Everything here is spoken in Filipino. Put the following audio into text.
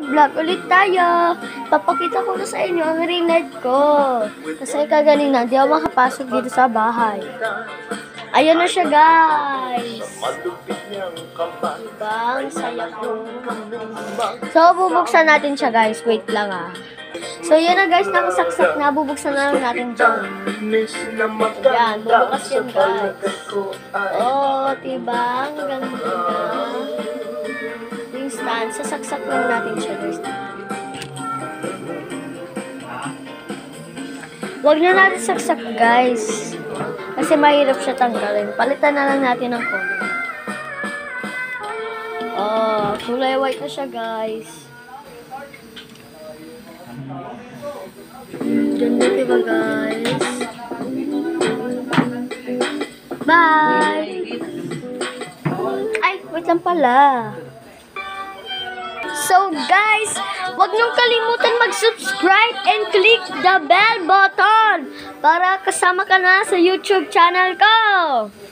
mag-vlog ulit tayo. Papakita ko na sa inyo ang ring light ko. Kasi kaganina, di ako makapasok dito sa bahay. Ayan na siya, guys. Diba? Ang saya ko. So, bubuksan natin siya, guys. Wait lang, ah. So, yun na, guys. Nakasaksak na. Bubuksan na lang natin dyan. Ayan, bubukas yan, guys. Oh, diba? Ang ganda. Yung stand. Sasaksak lang natin siya, guys. Huwag na natin saksak, guys. Kasi mahirap siya tanggalin. Palitan na lang natin ng kulay. Oh, kulay white na siya, guys. Ganda, diba, guys? Bye! Ay, wait lang pala. So, guys, huwag niyong kalimutan mag-subscribe and click the bell button para kasama ka na sa YouTube channel ko.